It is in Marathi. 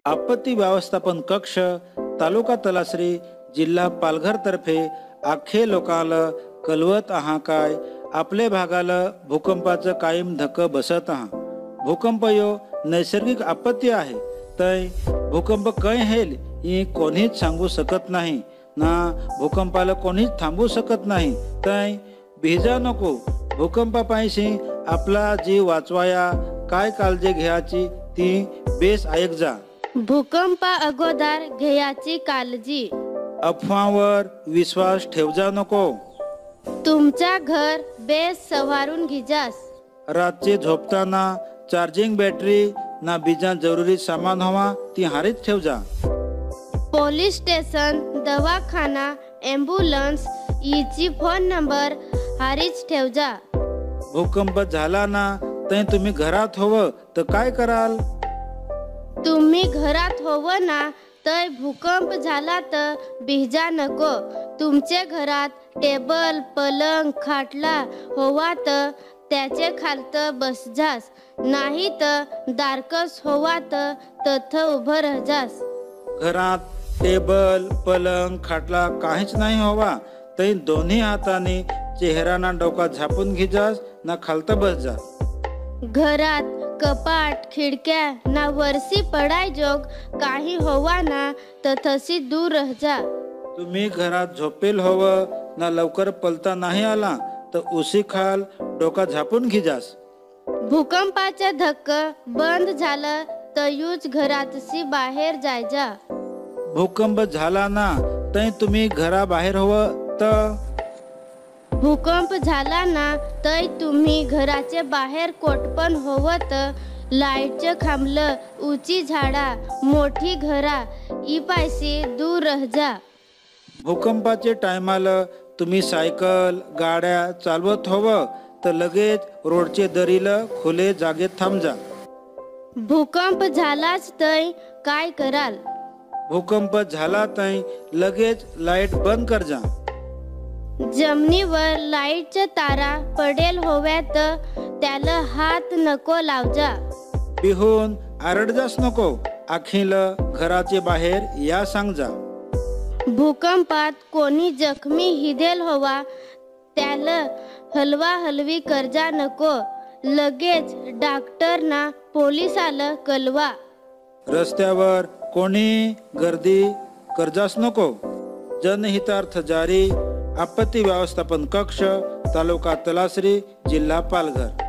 आपत्ती व्यवस्थापन कक्ष तालुका तलासरी जिल्हा पालघर तर्फे आखे लोकांना कळवत आहा काय आपले भागाला भूकंपाचं कायम धक्क बसत आहा। भूकंप यो नैसर्गिक आपत्ती आहे, तय भूकंप काय हेल ही कोणीच सांगू शकत नाही ना भूकंपाला कोणीच थांबवू शकत नाही। तय भिजा नको भूकंपापायशी आपला जीव वाचवाया काय काळजी घ्यायची ती बेस ऐक जा। भूकंपा अगोदर घ्यायची काळजी, अफवावर विश्वास ठेवजा नको। तुमचा घर बेस सवारून घिजास। रातचे झोपताना चार्जिंग बॅटरी ना बीजा जरुरी सामान हवा ती हारीच ठेवजा। पोलीस स्टेशन, दवाखाना, एम्ब्युलन्स याची फोन नंबर हारीच ठेवजा। भूकंप झाला ना तै तुम्ही घरात हवं तर काय कराल? तुम्ही घरात होव ना तर भूकंप झाला तर भिजा नको। तुमचे घरात टेबल, पलंग, खाटला होवा तर त्याचे खालत बस जास, नाही तर दारकस होवा तर तथ उभं राहजास। घरात टेबल, पलंग, खाटला काहीच नाही हवा तै दोन्ही हाताने चेहराना डोका झापून घिजास ना खालत बस जा। घरात कपाट, खिडक्या ना वरसी पडाय जोग काही होवा ना तर तशी दूर रह जा। तुम्ही घरात झोपेल हवं ना लवकर पलता नाही आला तर उशी खाल डोका झापून घिजास। भूकंपाचे धक्क बंद झालं तर यूज घरातशी बाहेर जायजा। भूकंप झाला ना तै तुम्ही घराबाहेर हवं तर भूकंप झाला ना तर तुम्ही घराचे बाहेर कोटपण होवं तर लाईटचं खांबलं, उंची झाडा, मोठी घरा इपायशी दूर रह जा। भूकंपाचे टायमाला तुम्ही सायकल, गाड्या चालवत हवं तर लगेच रोडचे दरीला खुले जागेत थांब जा। भूकंप झालाच तर काय कराल? भूकंप झाला तै लगेच लाईट बंद कर जा। जमिनीवर लाईटच्या तारा पडेल होव्या तर त्याला हात नको लावजा। बिहून आरडजास नको, आखीला घराचे बाहेर या सांग जा। भूकंपात कोणी जखमी हिदेल होवा त्याला हलवा हलवी करजा नको, लगेच डॉक्टर ना पोलिसाला कळवा। रस्त्यावर कोणी गर्दी करजास नको। जनहितार्थ जारी, आपत्ती व्यवस्थापन कक्ष, तालुका तलासरी, जिल्हा पालघर।